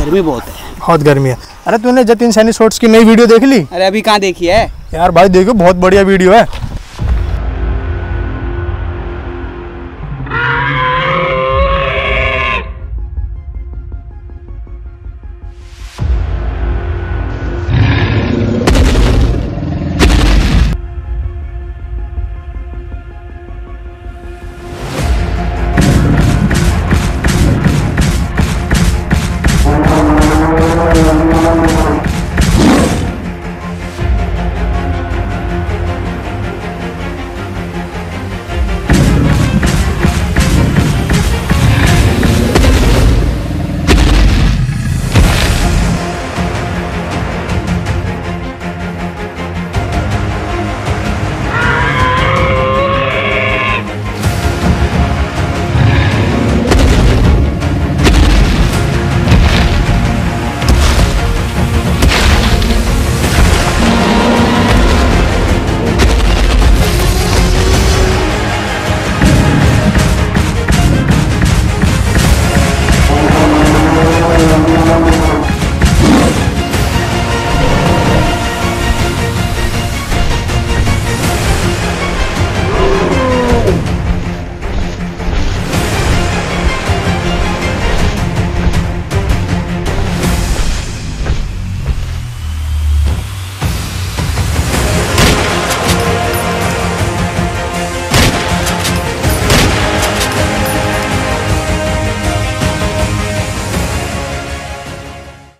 गर्मी बहुत है। बहुत गर्मी है। अरे तूने जतिन सैनी शॉर्ट्स की नई वीडियो देख ली? अरे अभी कहाँ देखी है यार भाई देखो, बहुत बढ़िया वीडियो है।